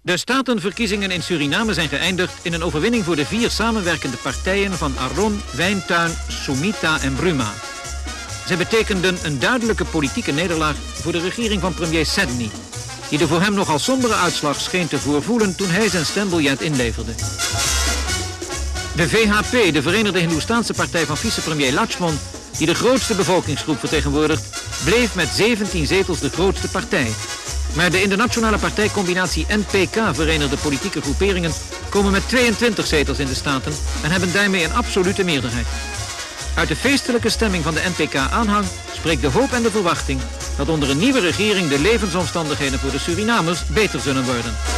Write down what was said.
De statenverkiezingen in Suriname zijn geëindigd in een overwinning voor de 4 samenwerkende partijen van Aron, Wijntuin, Sumita en Bruma. Zij betekenden een duidelijke politieke nederlaag voor de regering van premier Sedni, die de voor hem nogal sombere uitslag scheen te voorvoelen toen hij zijn stembiljet inleverde. De VHP, de Verenigde Hindoestaanse Partij van vicepremier Lakshman, die de grootste bevolkingsgroep vertegenwoordigt, bleef met 17 zetels de grootste partij. Maar de internationale partijcombinatie NPK, Verenigde Politieke Groeperingen, komen met 22 zetels in de Staten en hebben daarmee een absolute meerderheid. Uit de feestelijke stemming van de NPK-aanhang spreekt de hoop en de verwachting dat onder een nieuwe regering de levensomstandigheden voor de Surinamers beter zullen worden.